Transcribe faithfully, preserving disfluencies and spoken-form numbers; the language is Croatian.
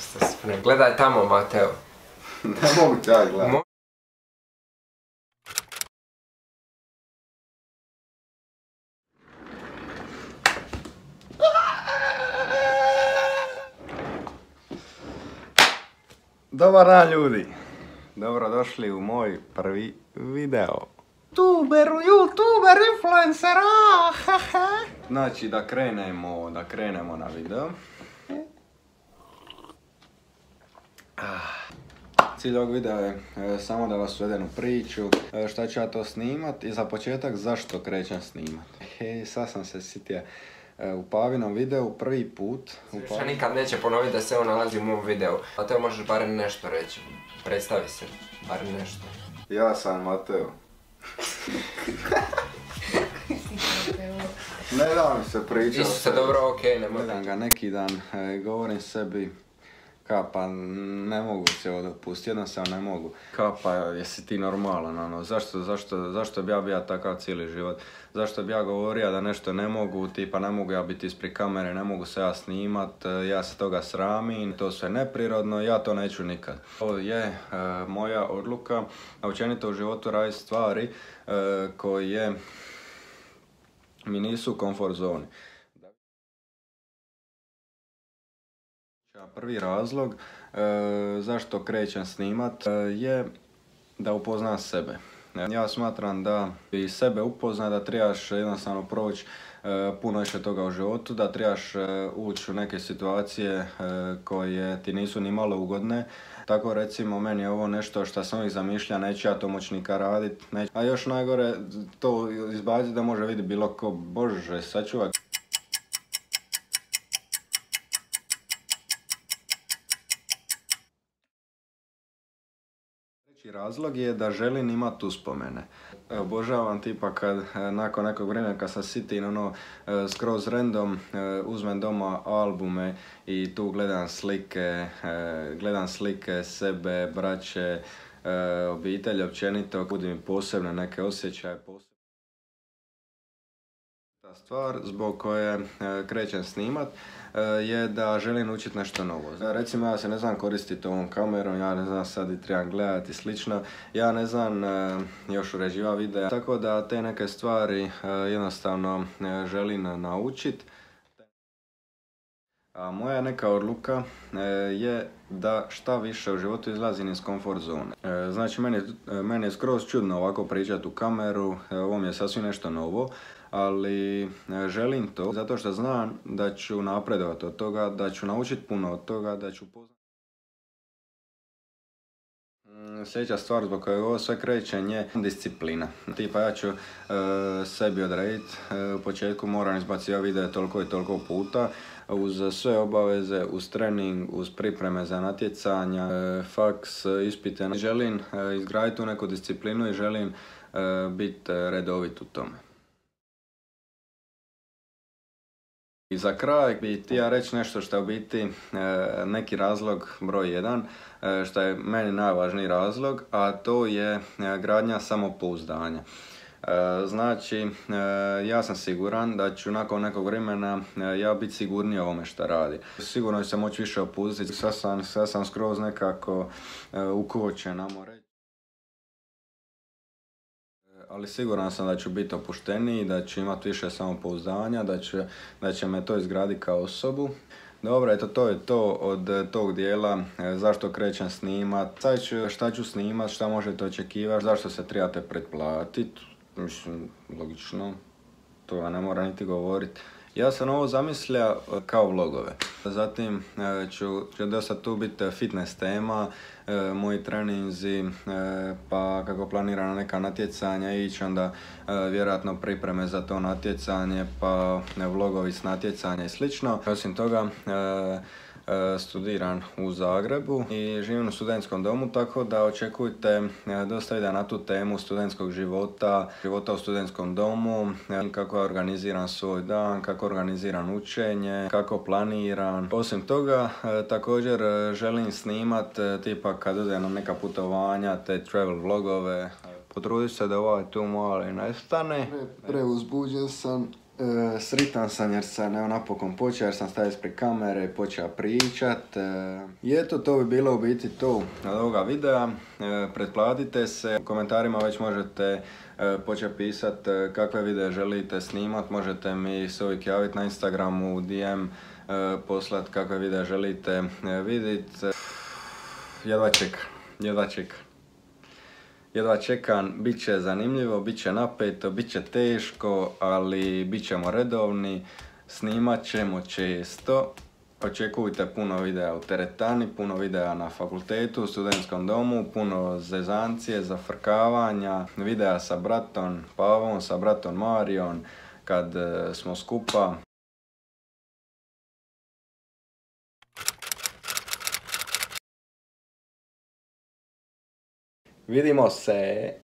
Ne gledaj tamo, Mateo. Ne mogu te ja gledati. Dobar dan ljudi. Dobrodošli u moj prvi video. Tuber, youtuber, influencer, ahaha. Znači da krenemo, da krenemo na video. Cilj ovog videa je e, samo da vas uvedem u priču, e, šta ću ja to snimat i za početak zašto krećem snimat. He, sad sam se sitio e, u Pavinom videu prvi put. Šta nikad neće ponoviti da se on nalazi u mom videu. Mateo, možeš barem nešto reći. Predstavi se, barem nešto. Ja sam Mateo. Ne da mi se priča. Isuse, dobro, okej, okay, nemoj. Gledam ga neki dan, e, govorim sebi, Kapa, ne mogu se ovo dopustiti, jednostavno ne mogu. Kapa, jesi ti normalan, ono, zašto, zašto, zašto bi ja bio takav cijeli život? Zašto bi ja govorio da nešto ne mogu, tipa ne mogu ja biti ispred kamere, ne mogu se ja snimat, ja se toga sramim, to sve neprirodno, ja to neću nikad. Ovo je e, moja odluka, a općenito u životu raditi stvari e, koje mi nisu u komfort zoni. Prvi razlog e, zašto krećem snimat e, je da upoznam sebe. Ja smatram da bi sebe upoznat, da trebaš jednostavno proći e, puno više toga u životu, da trebaš e, ući u neke situacije e, koje ti nisu ni malo ugodne. Tako recimo meni je ovo nešto što sam uvijek zamišlja, neću ja to moći nikad radit. Neć... A još najgore to izbaciti da može vidjeti bilo ko, bože, sačuvaj. Razlog je da želim imati uspomene. Obožavam tipa kad nakon nekog vremena kad sam sitin ono skroz random uzmem doma albume i tu gledam slike, gledam slike sebe, braće, obitelji općenito, budim mi posebne neke osjećaje. Ta stvar zbog koje krećem snimat je da želim učiti nešto novo. Recimo ja se ne znam koristiti ovom kamerom, ja ne znam sad i trebam gledati i slično, ja ne znam još uređiva videa, tako da te neke stvari jednostavno želim naučiti. A moja neka odluka e, je da šta više u životu izlazim iz komfort zone. E, znači meni, meni je skroz čudno ovako pričati u kameru, e, ovo mi je sasvim nešto novo, ali e, želim to zato što znam da ću napredovati od toga, da ću naučiti puno od toga, da ću poznati. Sljedeća stvar zbog koje ovo sve krećem je disciplina. Tipa ja ću e, sebi odrediti, e, u početku moram izbaciti video toliko i toliko puta, uz sve obaveze, uz trening, uz pripreme za natjecanja, e, faks, ispite. Želim e, izgraditi tu neku disciplinu i želim e, biti redovit u tome. I za kraj bi ti ja reći nešto što je u biti e, neki razlog broj jedan, e, što je meni najvažniji razlog, a to je e, gradnja samopouzdanja. E, znači, e, ja sam siguran da ću nakon nekog vremena e, ja biti sigurniji o ovome što radi. Sigurno ću se moći više opustiti, sad sam, sad sam skroz nekako e, ukočen, ajmo reći. Ali siguran sam da ću biti opušteniji, da ću imati više samopouzdanja, da će, da će me to izgraditi kao osobu. Dobro, eto to je to od tog dijela zašto krećem snimat. Sad ću, šta ću snimat, šta možete očekivati, zašto se trebate pretplatiti. Mislim, logično, to ja ne moram niti govoriti. Ja sam ovo zamislio kao vlogove. Zatim ću, će dosta tu biti fitness tema, moji treninzi, pa kako planirano neka natjecanja ići, onda vjerojatno pripreme za to natjecanje, pa vlogovi s natjecanja i slično. Osim toga, studiram u Zagrebu i živim u studentskom domu, tako da očekujte dosta videa na tu temu studentskog života, života u studentskom domu, kako organiziram svoj dan, kako organiziram učenje, kako planiram. Osim toga, također želim snimat tipa kad odem na neka putovanja, te travel vlogove. Potrudit se da ovaj tu mali nestane. Preuzbuđen sam, E, sritan sam jer sam evo napokon počeo, jer sam stavio ispred kamere i počeo pričat. E, I eto, to bi bilo u biti to od ovoga videa. E, pretplatite se, u komentarima već možete e, početi pisat e, kakve videe želite snimat, možete mi se uvijek javiti na Instagramu, u D M, e, poslat kakve videe želite e, vidit. E, jedva čekam, jedva čekam. Jedva čekam, bit će zanimljivo, bit će napeto, bit će teško, ali bit ćemo redovni, snimat ćemo često. Očekujte puno videa u teretani, puno videa na fakultetu, u studentskom domu, puno zezancije, zafrkavanja, videa sa bratom Pavom, sa bratom Marijom, kad smo skupa. Vidimo se!